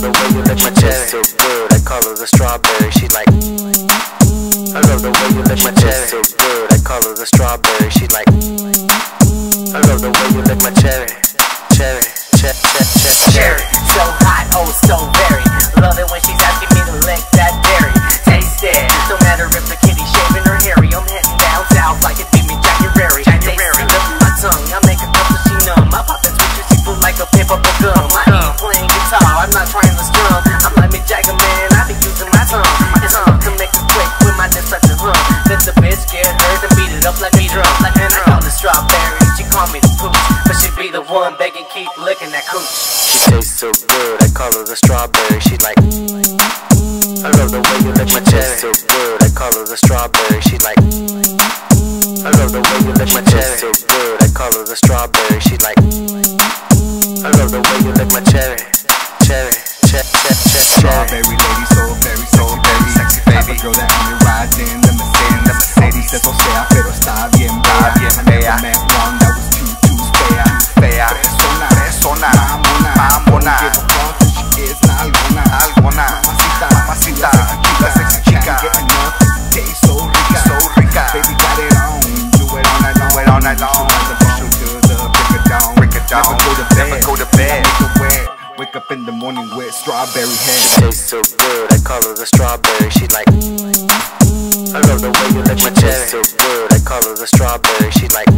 the way you lick my cherry. So good, I call her the strawberry. She like. I love the way you lick my cherry. So good, I call her the strawberry. She like. I love the way you lick my cherry. Cherry, cherry. So hot, oh so very. Love it when she's asking me to lick that berry. Taste it, no matter if the kitty's shaving or hairy. I'm heading down south like it be me January. January, look at my tongue, I make her up so she numb. I pop that sweet super like a paper gum. I ain't playing guitar, I'm not trying to strum. I'm like Mick Jagger, man, I be using my tongue. It's to make it quick with my lips such a hum. Let the bitch get hurt and beat it up like a drum. And I call the strawberry, she call me the pooch, but she be the one begging, keep licking that cooch. She tastes so good, I call her the strawberry. She like. I love the way you lick my cherry. So good, I call her the strawberry. She like. I love the way you lick my cherry. So good, I call her the strawberry. She like. I love the way you lick my cherry. Cherry. Strawberry lady, so very sexy baby. Girl that only rides in the Mercedes. Eso sea, pero está bien bella. I never met one that was too fea. Persona, mamona. Don't give a fuck if she is nalgona. Mamacita, chula, sexy chica. Can't get enough, tastes so rica. Baby got it on, do it all night long. She'll do the break it down. Never go to bed. Wake up in the morning with strawberry head. She tastes so good, I call her the strawberry. She like. I love the way you lick my cherry. So good, I call her the strawberry. She like.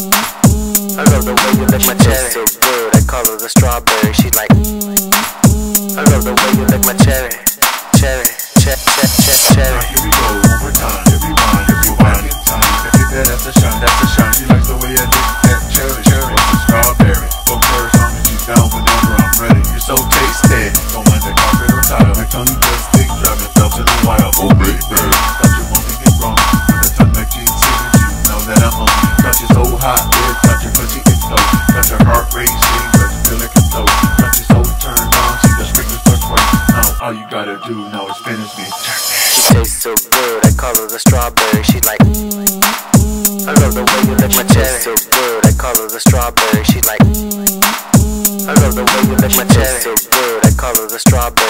I love the way you lick my cherry. So good, I call her the strawberry. She like. I love the way you lick my cherry. Cherry. Here we go, one more time. Every one in time. That's a shine. She likes the way I lick that cherry. Strawberry, both hers on me. She's down whenever I'm ready. You're so tasty. Don't mind the carpet or tile. My tongue just stick, driving thumbs in the wild. Oh baby, thought you won't get wrong. By the time that you see that you know that I'm on. Cause you're so hot, yeah, touch your pussy it's so. Got your heart racing, but you feel like it's so. Got you so turned on, see the screaming start twice. Now all you gotta do now is finish me. She tastes so good, I call her the strawberry. She like. I love the way you lick my cherry. So good, I call her the strawberry. She like. I love the way you lick my cherry. So good, I call her the strawberry.